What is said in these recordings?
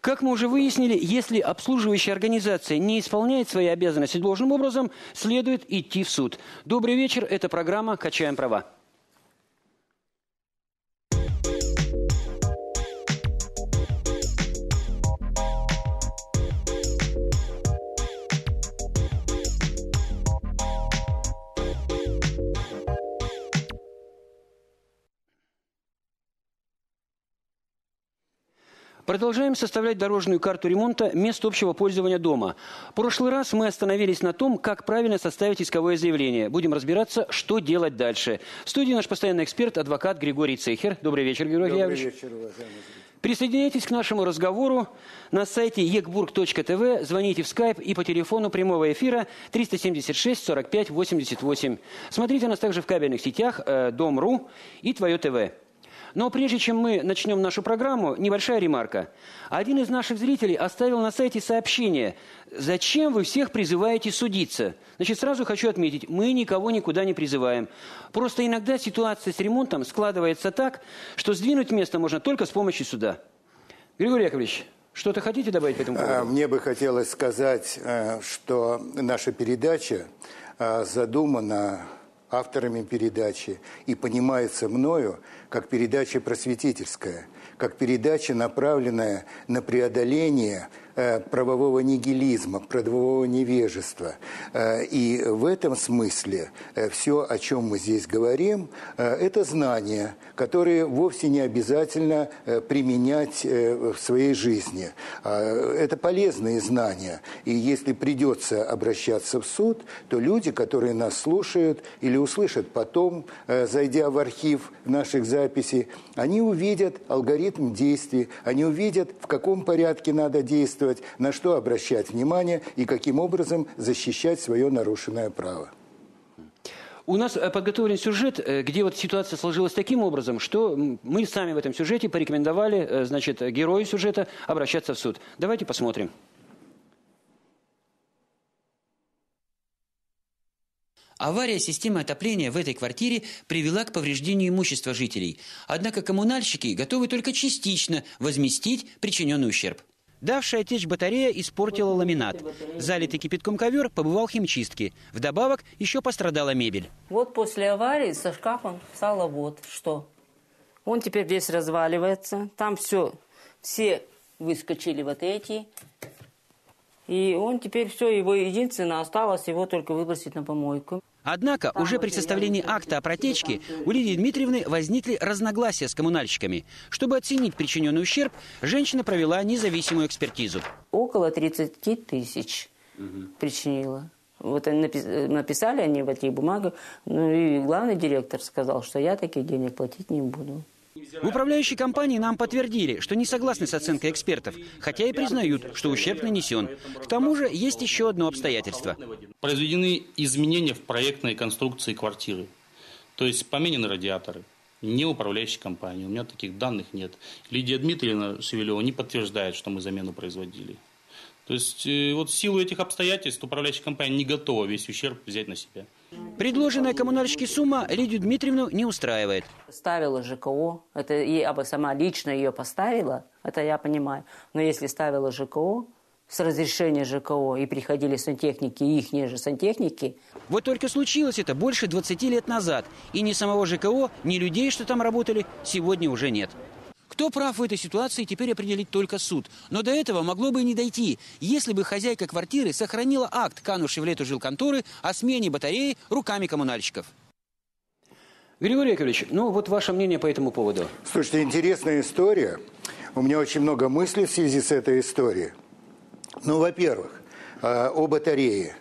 Как мы уже выяснили, если обслуживающая организация не исполняет свои обязанности должным образом, следует идти в суд. Добрый вечер, это программа «Качаем права». Продолжаем составлять дорожную карту ремонта мест общего пользования дома. В прошлый раз мы остановились на том, как правильно составить исковое заявление. Будем разбираться, что делать дальше. В студии наш постоянный эксперт, адвокат Григорий Цейхер. Добрый вечер, Григорий Яковлевич. Добрый вечер, уважаемые зрители. Присоединяйтесь к нашему разговору на сайте ekburg.tv, звоните в скайп и по телефону прямого эфира 376 45 88. Смотрите нас также в кабельных сетях Дом.ру и Твое ТВ. Но прежде чем мы начнем нашу программу, небольшая ремарка. Один из наших зрителей оставил на сайте сообщение: «Зачем вы всех призываете судиться?» Значит, сразу хочу отметить, мы никого никуда не призываем. Просто иногда ситуация с ремонтом складывается так, что сдвинуть место можно только с помощью суда. Григорий Яковлевич, что-то хотите добавить по этому поводу? Мне бы хотелось сказать, что наша передача задумана авторами передачи и понимается мною как передача просветительская, как передача, направленная на преодоление правового нигилизма, правового невежества. И в этом смысле все, о чем мы здесь говорим, это знания, которые вовсе не обязательно применять в своей жизни. Это полезные знания. И если придется обращаться в суд, то люди, которые нас слушают или услышат потом, зайдя в архив наших записей, они увидят алгоритм действий, они увидят, в каком порядке надо действовать, на что обращать внимание и каким образом защищать свое нарушенное право. У нас подготовлен сюжет, где вот ситуация сложилась таким образом, что мы сами в этом сюжете порекомендовали, значит, герою сюжета обращаться в суд. Давайте посмотрим. Авария системы отопления в этой квартире привела к повреждению имущества жителей. Однако коммунальщики готовы только частично возместить причиненный ущерб. Давшая течь батарея испортила ламинат. Залитый кипятком ковер побывал в химчистке. Вдобавок еще пострадала мебель. Вот после аварии со шкафом стало вот что. Он теперь весь разваливается. Там все выскочили вот эти. И он теперь все, его единственное осталось, его только выбросить на помойку. Однако уже при составлении акта о протечке у Лидии Дмитриевны возникли разногласия с коммунальщиками. Чтобы оценить причиненный ущерб, женщина провела независимую экспертизу. Около 30 тысяч причинила. Вот написали они в этих бумагах. Ну и главный директор сказал, что я таких денег платить не буду. В управляющей компании нам подтвердили, что не согласны с оценкой экспертов, хотя и признают, что ущерб нанесен. К тому же есть еще одно обстоятельство. Произведены изменения в проектной конструкции квартиры. То есть поменены радиаторы. Не управляющей компании. У меня таких данных нет. Лидия Дмитриевна Шевелева не подтверждает, что мы замену производили. То есть вот в силу этих обстоятельств управляющая компания не готова весь ущерб взять на себя. Предложенная коммунальщики сумма Лидию Дмитриевну не устраивает. Ставила ЖКО, это я бы сама лично ее поставила, это я понимаю. Но если ставила ЖКО, с разрешения ЖКО, и приходили сантехники, и ихние же сантехники. Вот только случилось это больше 20 лет назад. И ни самого ЖКО, ни людей, что там работали, сегодня уже нет. Кто прав в этой ситуации, теперь определить только суд. Но до этого могло бы и не дойти, если бы хозяйка квартиры сохранила акт, канувший в лету жилконторы, о смене батареи руками коммунальщиков. Григорий Яковлевич, ну вот ваше мнение по этому поводу. Слушайте, интересная история. У меня очень много мыслей в связи с этой историей. Ну, во-первых, о батарее,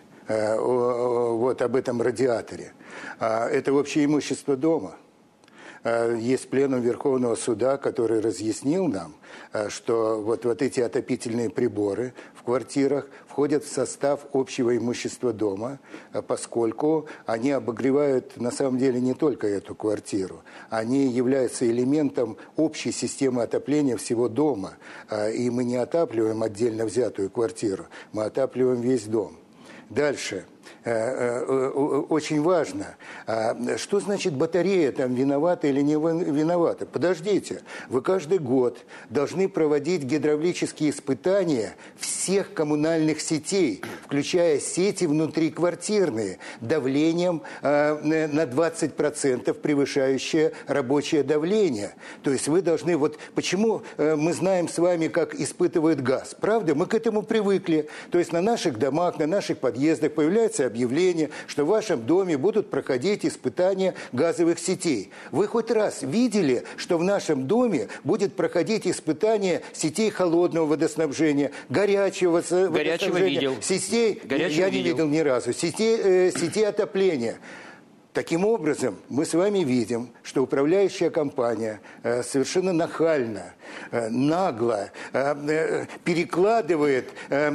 вот об этом радиаторе. Это вообще имущество дома. Есть пленум Верховного суда, который разъяснил нам, что вот эти отопительные приборы в квартирах входят в состав общего имущества дома, поскольку они обогревают на самом деле не только эту квартиру. Они являются элементом общей системы отопления всего дома. И мы не отапливаем отдельно взятую квартиру, мы отапливаем весь дом. Дальше. очень важно. Что значит батарея там виновата или не виновата? Подождите, вы каждый год должны проводить гидравлические испытания всех коммунальных сетей, включая сети внутриквартирные, давлением на 20% превышающее рабочее давление. То есть вы должны... Вот почему мы знаем с вами, как испытывают газ? Правда? Мы к этому привыкли. То есть на наших домах, на наших подъездах появляется объявление, что в вашем доме будут проходить испытания газовых сетей. Вы хоть раз видели, что в нашем доме будет проходить испытание сетей холодного водоснабжения, горячего водоснабжения, видел. Сетей, я не видел ни разу, сетей отопления. Таким образом, мы с вами видим, что управляющая компания совершенно нахально, нагло перекладывает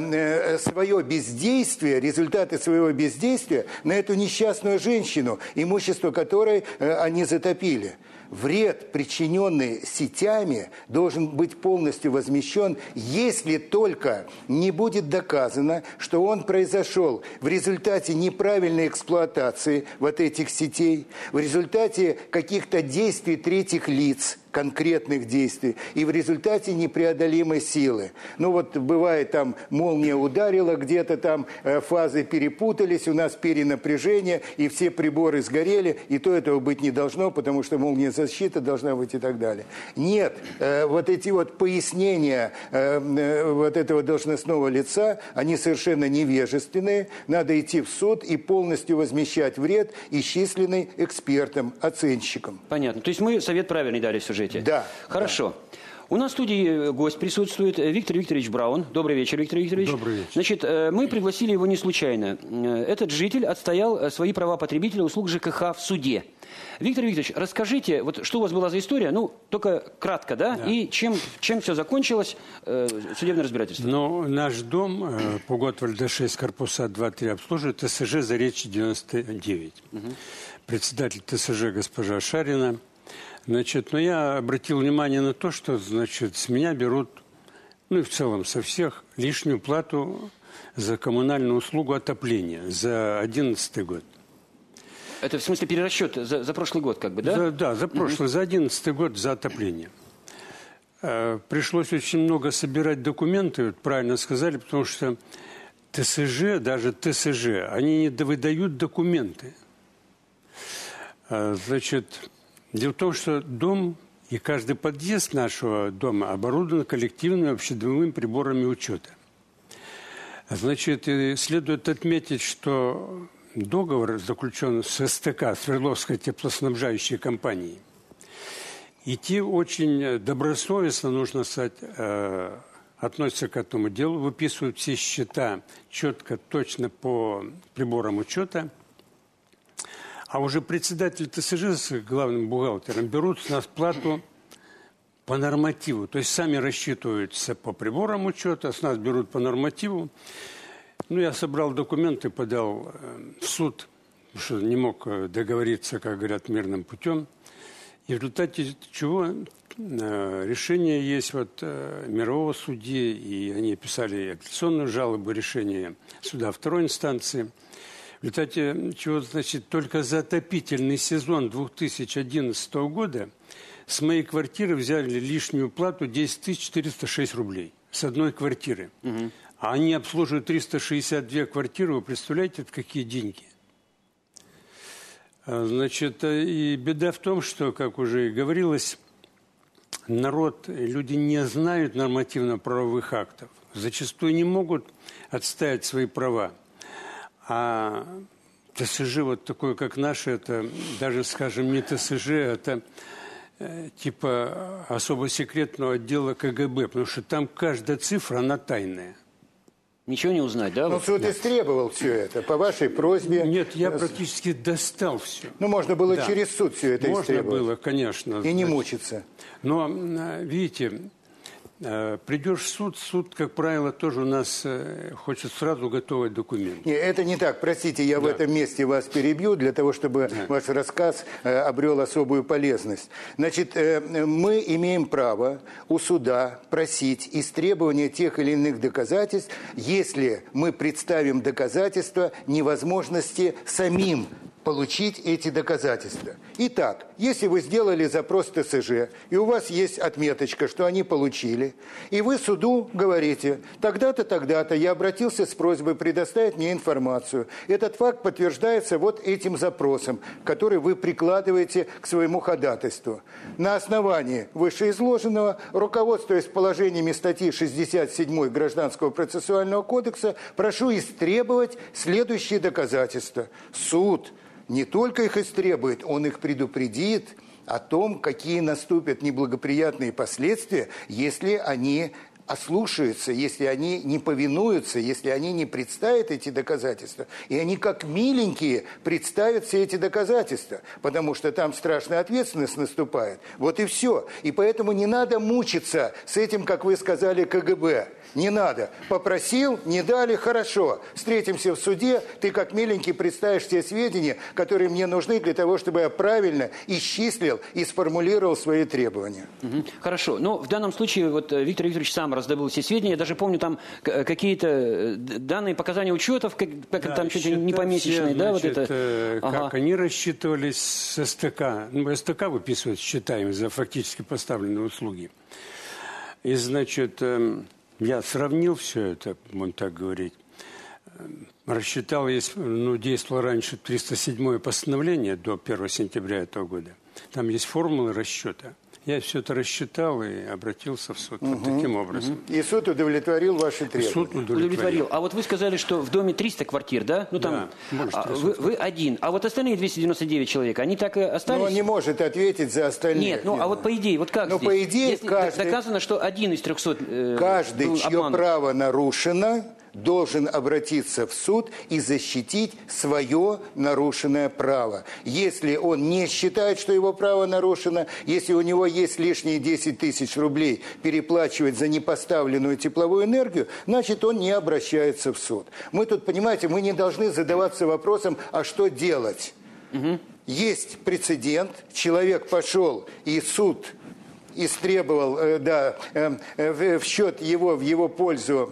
свое бездействие, результаты своего бездействия на эту несчастную женщину, имущество которой они затопили. Вред, причиненный сетями, должен быть полностью возмещен, если только не будет доказано, что он произошел в результате неправильной эксплуатации вот этих сетей, в результате каких-то действий третьих лиц, конкретных действий, и в результате непреодолимой силы. Ну вот бывает там молния ударила, где-то там фазы перепутались, у нас перенапряжение, и все приборы сгорели, и то этого быть не должно, потому что молния защита должна быть и так далее. Нет, вот эти вот пояснения вот этого должностного лица, они совершенно невежественные, надо идти в суд и полностью возмещать вред, исчисленный экспертом, оценщиком. Понятно. То есть мы совет правильный дали в сюжете? Да. Хорошо. У нас в студии гость присутствует, Виктор Викторович Браун. Добрый вечер, Виктор Викторович. Добрый вечер. Значит, мы пригласили его не случайно. Этот житель отстоял свои права потребителя услуг ЖКХ в суде. Виктор Викторович, расскажите, вот что у вас была за история, ну, только кратко, да? И чем все закончилось, судебное разбирательство? Ну, наш дом по Готвальда 6, корпуса 2-3 обслуживает ТСЖ Заречье 99. Председатель ТСЖ госпожа Шарина. Значит, но я обратил внимание на то, что, значит, с меня берут, ну и в целом со всех, лишнюю плату за коммунальную услугу отопления за 2011 год. Это в смысле перерасчет за прошлый год, как бы, да? Да, за прошлый, за 2011 год за отопление. Пришлось очень много собирать документы, вот правильно сказали, потому что ТСЖ, даже ТСЖ, они не выдают документы. Значит... Дело в том, что дом и каждый подъезд нашего дома оборудован коллективными общедомовыми приборами учета. Значит, следует отметить, что договор заключен с СТК, Свердловской теплоснабжающей компанией. И те очень добросовестно, нужно сказать, относятся к этому делу, выписывают все счета четко, точно по приборам учета. А уже председатель ТСЖ с главным бухгалтером берут с нас плату по нормативу. То есть сами рассчитываются по приборам учета, с нас берут по нормативу. Ну, я собрал документы, подал в суд, потому что не мог договориться, как говорят, мирным путем. И в результате чего решение есть вот мирового судьи, и они писали апелляционную жалобу, решение суда второй инстанции. В результате чего, значит, только за отопительный сезон 2011 года с моей квартиры взяли лишнюю плату 10 406 рублей с одной квартиры. А они обслуживают 362 квартиры. Вы представляете, это какие деньги? Значит, и беда в том, что, как уже и говорилось, народ, люди не знают нормативно-правовых актов. Зачастую не могут отстаивать свои права. А ТСЖ вот такое, как наше, это даже, скажем, не ТСЖ, это типа особо секретного отдела КГБ, потому что там каждая цифра, она тайная. Ничего не узнать, да? Ну, суд истребовал все это по вашей просьбе. Нет, я практически достал все. Ну, можно было через суд все это можно истребовать. Можно было, конечно. И не мучиться. Но, видите, Придешь в суд, суд, как правило, тоже у нас хочет сразу готовый документ. Нет, это не так. Простите, я в этом месте вас перебью, для того, чтобы ваш рассказ обрел особую полезность. Значит, мы имеем право у суда просить истребования тех или иных доказательств, если мы представим доказательства невозможности самим получить эти доказательства. Итак, если вы сделали запрос ТСЖ, и у вас есть отметочка, что они получили, и вы суду говорите, тогда-то, тогда-то я обратился с просьбой предоставить мне информацию. Этот факт подтверждается вот этим запросом, который вы прикладываете к своему ходатайству. На основании вышеизложенного, руководствуясь положениями статьи 67 Гражданского процессуального кодекса, прошу истребовать следующие доказательства. Суд не только их истребует, он их предупредит о том, какие наступят неблагоприятные последствия, если они ослушаются, если они не повинуются, если они не представят эти доказательства. И они как миленькие представят все эти доказательства, потому что там страшная ответственность наступает. Вот и все. И поэтому не надо мучиться с этим, как вы сказали, КГБ. Не надо. Попросил, не дали, хорошо. Встретимся в суде, ты как миленький представишь те сведения, которые мне нужны для того, чтобы я правильно исчислил и сформулировал свои требования. Хорошо. Но в данном случае вот Виктор Викторович сам раздобыл все сведения. Я даже помню там какие-то данные, показания учетов, как да, там чуть ли не помесячные. Да, значит, вот это. Как они рассчитывались с СТК. Ну, СТК выписывают считаем за фактически поставленные услуги. И, значит, я сравнил все это, можно так говорить. Рассчитал, действовало раньше 307-е постановление до 1 сентября этого года. Там есть формулы расчета. Я все это рассчитал и обратился в суд вот таким образом. И суд удовлетворил ваши требования? Суд удовлетворил. А вот вы сказали, что в доме 300 квартир, да? Ну, там, да, вы один. А вот остальные 299 человек, они так и остались? Но он не может ответить за остальных. Нет, а вот по идее, вот как здесь? По идее, если доказано, что один из 300 каждый, чье право нарушено, должен обратиться в суд и защитить свое нарушенное право. Если он не считает, что его право нарушено, если у него есть лишние 10 тысяч рублей переплачивать за непоставленную тепловую энергию, значит, он не обращается в суд. Мы тут, понимаете, мы не должны задаваться вопросом, а что делать? Есть прецедент, человек пошел, и суд истребовал, в счет его, в его пользу,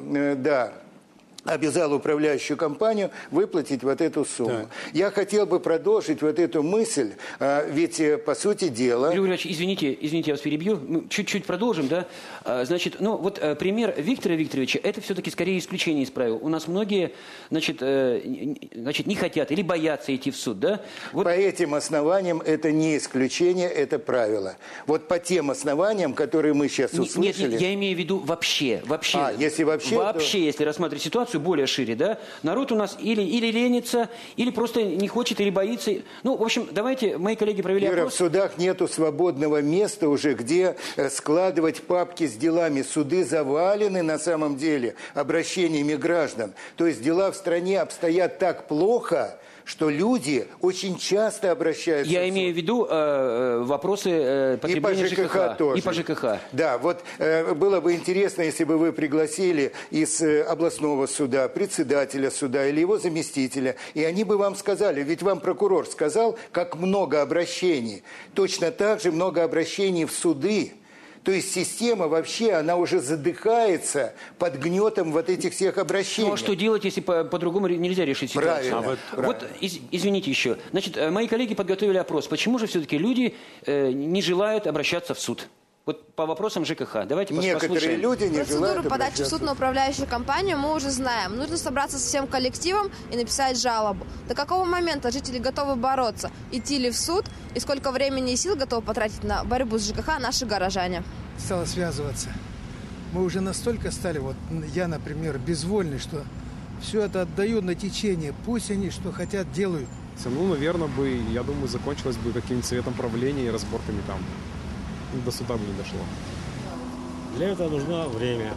обязал управляющую компанию выплатить вот эту сумму. Да. Я хотел бы продолжить вот эту мысль, ведь, по сути дела... Юрий Ильич, извините, я вас перебью. Мы чуть-чуть продолжим, да? Значит, пример Виктора Викторовича, это все-таки скорее исключение из правил. У нас многие, значит, не хотят или боятся идти в суд, да? Вот... По этим основаниям это не исключение, это правило. Вот по тем основаниям, которые мы сейчас услышали... Нет, я имею в виду вообще. Если вообще... Вообще, если рассматривать ситуацию более шире, да? Народ у нас или ленится, или просто не хочет, или боится. Ну, в общем, давайте, мои коллеги провели опрос. В судах нету свободного места уже, где складывать папки с делами. Суды завалены на самом деле обращениями граждан. То есть дела в стране обстоят так плохо, что люди очень часто обращаются. Я имею в виду вопросы потребления и по ЖКХ тоже. И по ЖКХ. Да, вот было бы интересно, если бы вы пригласили из областного суда председателя суда или его заместителя, и они бы вам сказали, ведь вам прокурор сказал, как много обращений. Точно так же много обращений в суды. То есть система вообще, она уже задыхается под гнетом вот этих всех обращений. Ну а что делать, если по-другому нельзя решить ситуацию? Правильно. Вот извините еще. Значит, мои коллеги подготовили опрос. Почему же все-таки люди не желают обращаться в суд? Вот по вопросам ЖКХ. Давайте послушаем. Некоторые люди не желают Процедуру подачи в суд на управляющую компанию мы уже знаем. Нужно собраться со всем коллективом и написать жалобу. До какого момента жители готовы бороться? Идти ли в суд? И сколько времени и сил готовы потратить на борьбу с ЖКХ наши горожане? Стало связываться. Мы уже настолько стали, вот я, например, безвольный, что все это отдаю на течение. Пусть они что хотят, делают. Ну, наверное, я думаю, закончилось бы каким-нибудь советом правления и разборками там. До суда бы не дошло. Для этого нужно время.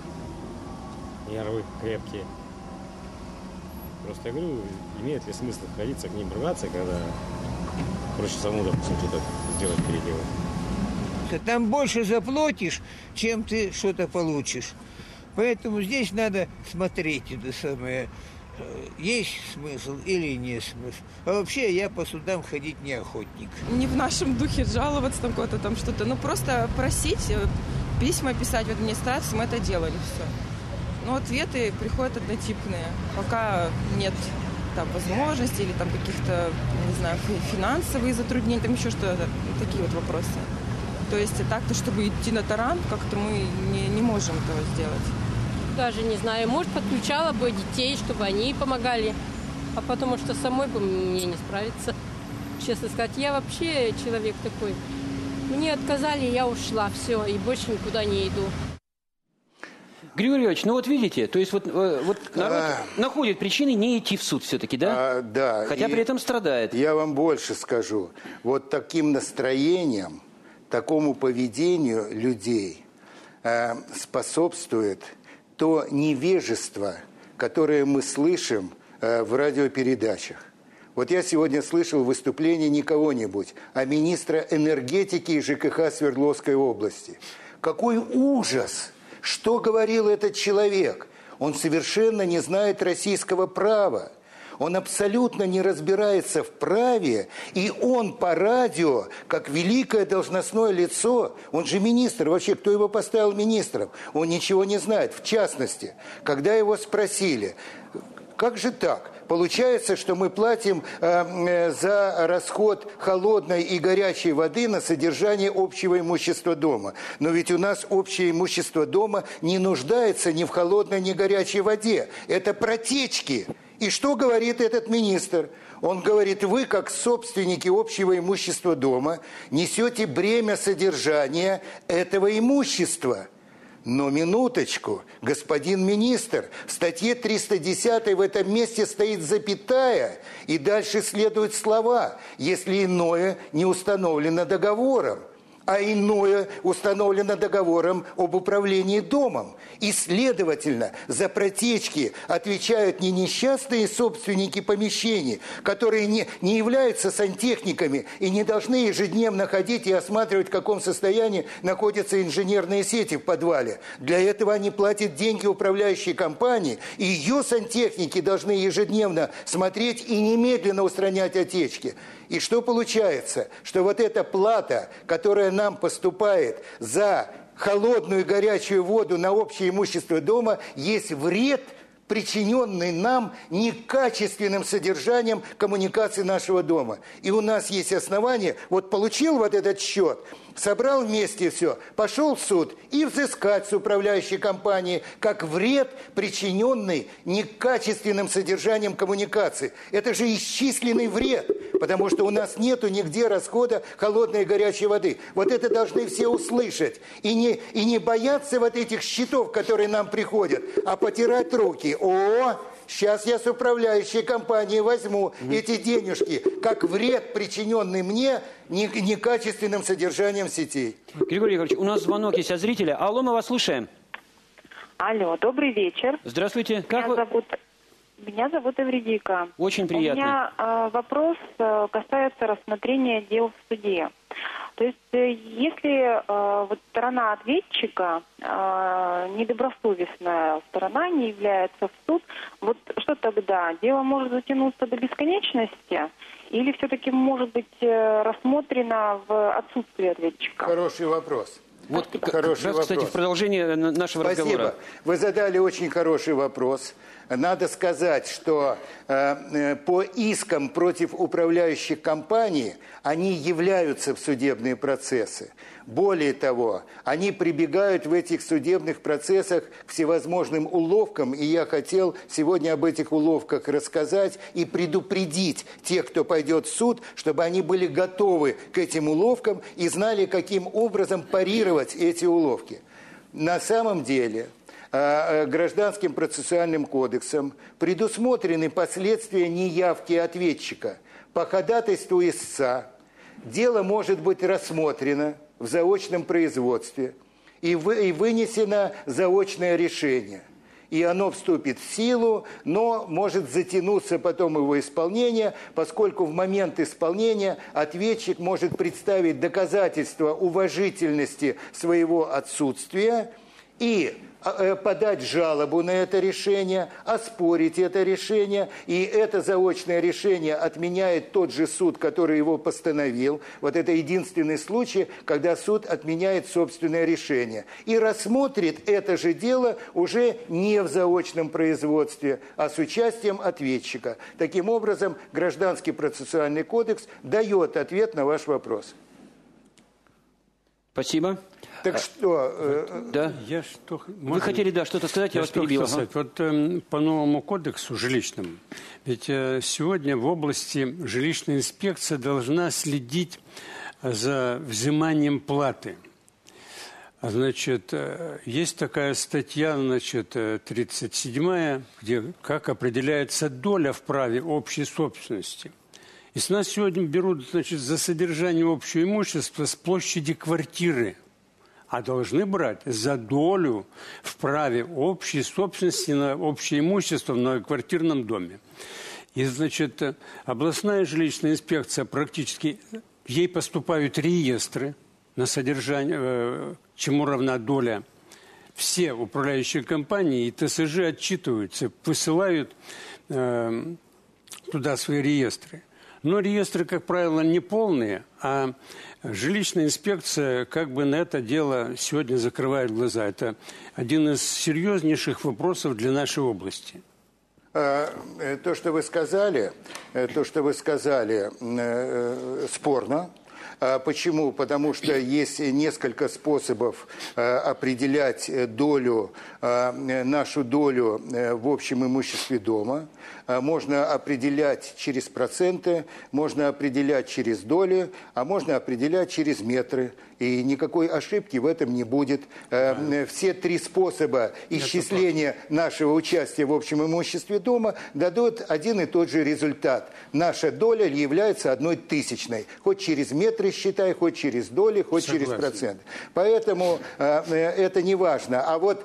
Нервы крепкие. Просто я говорю, имеет ли смысл ходиться к ним, рваться, когда проще самому, допустим, что-то сделать, переделать. работа. Там больше заплатишь, чем ты что-то получишь. Поэтому здесь надо смотреть это самое, есть смысл или нет смысл. А вообще я по судам ходить не охотник. Не в нашем духе жаловаться там куда-то там что-то, ну просто просить, письма писать в администрацию, мы это делали все. Но ответы приходят однотипные, пока нет там возможностей или там каких-то, не знаю, финансовые затруднения, там еще что-то, такие вот вопросы. То есть так-то, чтобы идти на таран, как-то мы не можем этого сделать. Даже не знаю, может, подключала бы детей, чтобы они помогали, а потому что самой бы мне не справиться. Честно сказать, я вообще человек такой. Мне отказали, я ушла, все, и больше никуда не иду. Григорий Иванович, ну вот видите, то есть вот народ находит причины не идти в суд все-таки, да? Да. Хотя при этом страдает. Я вам больше скажу. Вот таким настроением, такому поведению людей способствует то невежество, которое мы слышим в радиопередачах. Вот я сегодня слышал выступление не кого-нибудь, а министра энергетики и ЖКХ Свердловской области. Какой ужас! Что говорил этот человек? Он совершенно не знает российского права. Он абсолютно не разбирается в праве, и он по радио, как великое должностное лицо, он же министр, вообще кто его поставил министром, он ничего не знает. В частности, когда его спросили, как же так? Получается, что мы платим за расход холодной и горячей воды на содержание общего имущества дома. Но ведь у нас общее имущество дома не нуждается ни в холодной, ни в горячей воде. Это протечки. И что говорит этот министр? Он говорит, вы, как собственники общего имущества дома, несете бремя содержания этого имущества. Но минуточку, господин министр, в статье 310 в этом месте стоит запятая, и дальше следуют слова, если иное не установлено договором. А иное установлено договором об управлении домом. И, следовательно, за протечки отвечают не несчастные собственники помещений, которые не являются сантехниками и не должны ежедневно ходить и осматривать, в каком состоянии находятся инженерные сети в подвале. Для этого они платят деньги управляющей компании, и ее сантехники должны ежедневно смотреть и немедленно устранять отечки. И что получается? Что вот эта плата, которая нам поступает за холодную и горячую воду на общее имущество дома, есть вред, причиненный нам некачественным содержанием коммуникации нашего дома. И у нас есть основания, вот получил вот этот счет, собрал вместе все, пошел в суд и взыскать с управляющей компании как вред, причиненный некачественным содержанием коммуникации. Это же исчисленный вред, потому что у нас нету нигде расхода холодной и горячей воды. Вот это должны все услышать. И не бояться вот этих счетов, которые нам приходят, а потирать руки. Сейчас я с управляющей компанией возьму эти денежки, как вред, причиненный мне некачественным содержанием сетей. Григорий Егорович, у нас звонок есть от зрителя. Алло, мы вас слушаем. Алло, добрый вечер. Здравствуйте. Меня зовут Эвредика. Очень приятно. У меня вопрос касается рассмотрения дел в суде. То есть, если сторона ответчика, недобросовестная сторона, не является в суд, вот что тогда? Дело может затянуться до бесконечности? Или все-таки может быть рассмотрено в отсутствии ответчика? Хороший вопрос. Вот хороший вопрос. Кстати, в продолжение нашего разговора. Вы задали очень хороший вопрос. Надо сказать, что по искам против управляющих компаний они являются в судебные процессы. Более того, они прибегают в этих судебных процессах к всевозможным уловкам, и я хотел сегодня об этих уловках рассказать и предупредить тех, кто пойдет в суд, чтобы они были готовы к этим уловкам и знали, каким образом парировать эти уловки. На самом деле, Гражданским процессуальным кодексом предусмотрены последствия неявки ответчика. По ходатайству истца дело может быть рассмотрено в заочном производстве и вынесено заочное решение. и оно вступит в силу, но может затянуться потом его исполнение, поскольку в момент исполнения ответчик может представить доказательства уважительности своего отсутствия и подать жалобу на это решение, оспорить это решение, и это заочное решение отменяет тот же суд, который его постановил. Вот это единственный случай, когда суд отменяет собственное решение. И рассмотрит это же дело уже не в заочном производстве, а с участием ответчика. Таким образом, Гражданский процессуальный кодекс дает ответ на ваш вопрос. Спасибо. Так что... Да? Вы хотели, что-то сказать, я вас перебил. Вот по новому кодексу жилищному, ведь сегодня в области жилищная инспекция должна следить за взиманием платы. Значит, есть такая статья, 37-я, где как определяется доля в праве общей собственности. И с нас сегодня берут, за содержание общего имущества с площади квартиры, а должны брать за долю в праве общей собственности на общее имущество в многоквартирном доме. И, областная жилищная инспекция практически, ей поступают реестры на содержание, чему равна доля. Все управляющие компании и ТСЖ отчитываются, высылают туда свои реестры. Но реестры, как правило, не полные, а жилищная инспекция на это дело сегодня закрывает глаза. Это один из серьезнейших вопросов для нашей области. То, что вы сказали, спорно. Почему? Потому что есть несколько способов определять долю, нашу долю в общем имуществе дома. Можно определять через проценты, можно определять через доли, а можно определять через метры. И никакой ошибки в этом не будет. Все три способа исчисления нашего участия в общем имуществе дома дадут один и тот же результат. Наша доля является 1/1000. Хоть через метры считай, хоть через доли, хоть через проценты. Поэтому это не важно. А вот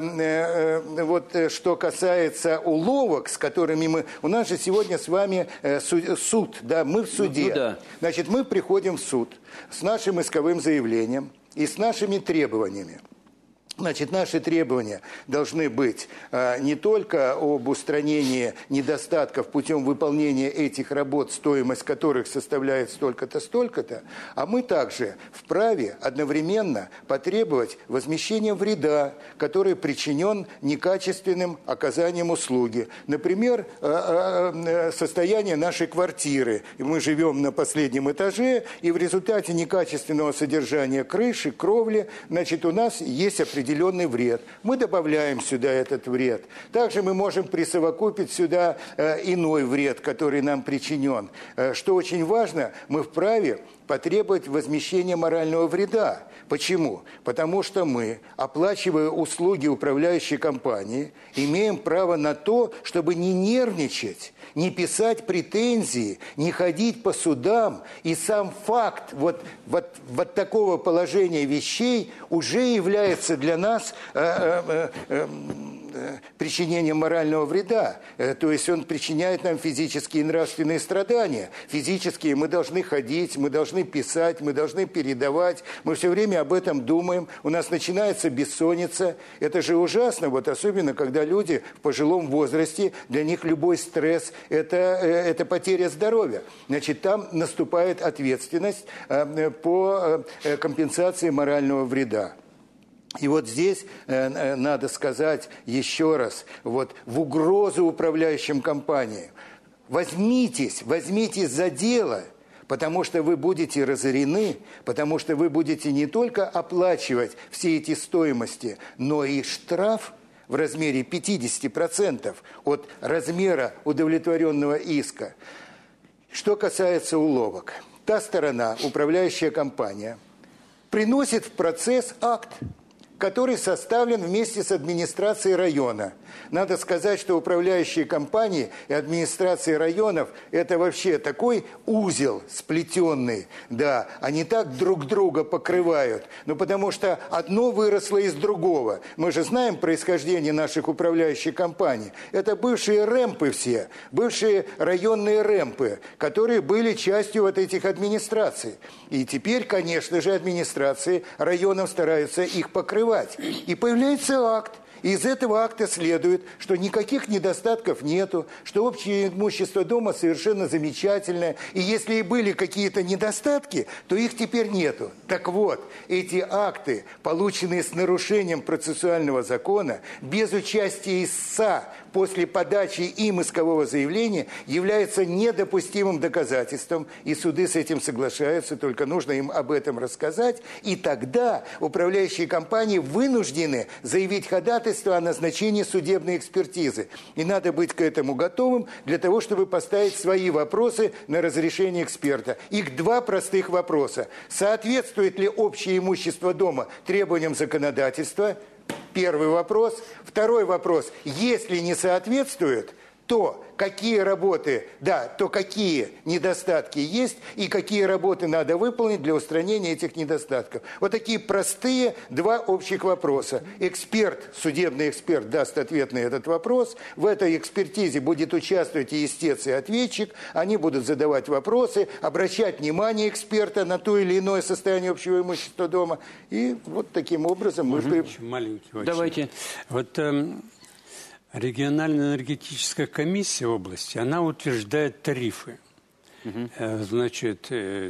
что касается уловок, с которыми у нас же сегодня с вами суд, да, мы в суде. Да. Значит, мы приходим в суд с нашим исковым заявлением и с нашими требованиями. Значит, наши требования должны быть не только об устранении недостатков путем выполнения этих работ, стоимость которых составляет столько-то, столько-то, а мы также вправе одновременно потребовать возмещения вреда, который причинен некачественным оказанием услуги. Например, состояние нашей квартиры. Мы живем на последнем этаже, и в результате некачественного содержания крыши, кровли, значит, у нас есть определенный вред. Мы добавляем сюда этот вред. Также мы можем присовокупить сюда иной вред, который нам причинен. Что очень важно, мы вправе потребовать возмещения морального вреда. Почему? Потому что мы, оплачивая услуги управляющей компании, имеем право на то, чтобы не нервничать, не писать претензии, не ходить по судам. И сам факт вот такого положения вещей уже является для нас причинением морального вреда. То есть он причиняет нам физические и нравственные страдания. Физические мы должны ходить, мы должны писать, мы должны передавать. Мы все время об этом думаем. У нас начинается бессонница. Это же ужасно, особенно когда люди в пожилом возрасте, для них любой стресс – это потеря здоровья. Значит, там наступает ответственность по компенсации морального вреда. И вот здесь надо сказать еще раз, в угрозу управляющим компаниям. Возьмитесь за дело, потому что вы будете разорены, потому что вы будете не только оплачивать все эти стоимости, но и штраф в размере 50% от размера удовлетворенного иска. Что касается уловок, та сторона, управляющая компания, приносит в процесс акт, который составлен вместе с администрацией района. Надо сказать, что управляющие компании и администрации районов – это вообще такой узел сплетенный, да, они так друг друга покрывают, ну потому что одно выросло из другого. Мы же знаем происхождение наших управляющих компаний. Это бывшие рэмпы все, бывшие районные рэмпы, которые были частью вот этих администраций. И теперь, конечно же, администрации районов стараются их покрывать. И появляется акт. Из этого акта следует, что никаких недостатков нету, что общее имущество дома совершенно замечательное. И если и были какие-то недостатки, то их теперь нету. Так вот, эти акты, полученные с нарушением процессуального закона, без участия истца после подачи им искового заявления, являются недопустимым доказательством. И суды с этим соглашаются, только нужно им об этом рассказать. И тогда управляющие компании вынуждены заявить ходатайство о назначении судебной экспертизы. И надо быть к этому готовым для того, чтобы поставить свои вопросы на разрешение эксперта. Их два простых вопроса. Соответствует ли общее имущество дома требованиям законодательства? Первый вопрос. Второй вопрос. Если не соответствует, то какие работы, да, то какие недостатки есть и какие работы надо выполнить для устранения этих недостатков. Вот такие простые два общих вопроса. Эксперт, судебный эксперт даст ответ на этот вопрос. В этой экспертизе будет участвовать и истец, и ответчик. Они будут задавать вопросы, обращать внимание эксперта на то или иное состояние общего имущества дома. И вот таким образом мы... Маленький очень. Давайте. Вот... Региональная энергетическая комиссия области, она утверждает тарифы. Значит,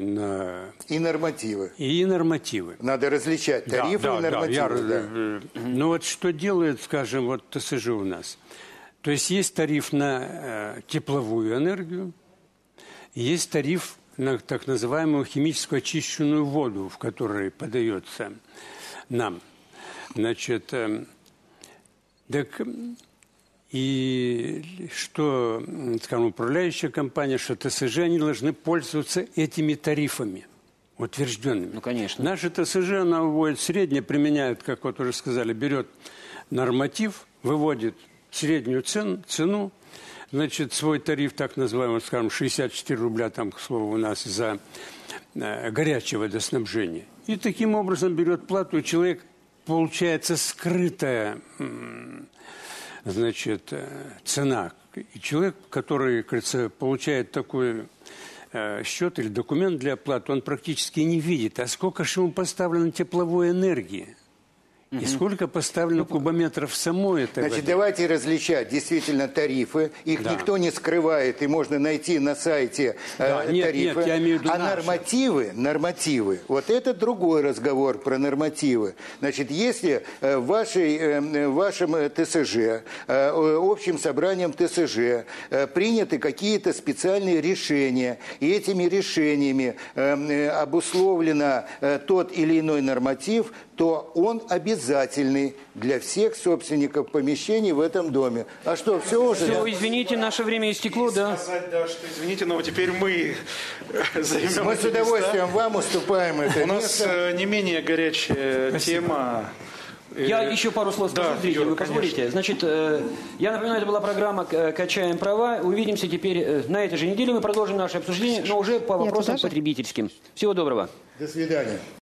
и нормативы. И нормативы. Надо различать тарифы и нормативы. Ну вот что делает, скажем, вот ТСЖ у нас. То есть тариф на тепловую энергию, есть тариф на так называемую химическую очищенную воду, в которой подается нам. Значит, так... И что, скажем, управляющая компания, что ТСЖ, они должны пользоваться этими тарифами утвержденными. Ну, конечно. Наша ТСЖ, она выводит среднее, применяет, как вот уже сказали, берет норматив, выводит среднюю цену, значит, свой тариф, так называемый, скажем, 64 рубля, там, к слову, у нас за горячее водоснабжение. И таким образом берет плату, и человек, получается, скрытая... Значит, цена. И человек, который, кажется, получает такой счет или документ для оплаты, он практически не видит, а сколько же ему поставлено тепловой энергии. И сколько поставлено кубометров самой этой Значит, воды? давайте различать действительно тарифы. Их никто не скрывает, и можно найти на сайте тарифы. Нет, я имею в виду нормативы, вот это другой разговор про нормативы. Значит, если в вашем ТСЖ, общим собранием ТСЖ приняты какие-то специальные решения, и этими решениями обусловлено тот или иной норматив, то он обязательный для всех собственников помещений в этом доме. А что, все уже? Все, извините, наше время истекло, да? Сказать, да, что извините, но теперь мы займем. Мы с удовольствием вам уступаем это У нас не менее горячая тема. Я еще пару слов скажу, зрителям, вы позволите. Значит, я напоминаю, это была программа «Качаем права». Увидимся теперь на этой же неделе. Мы продолжим наше обсуждение, но уже по вопросам потребительским. Всего доброго. До свидания.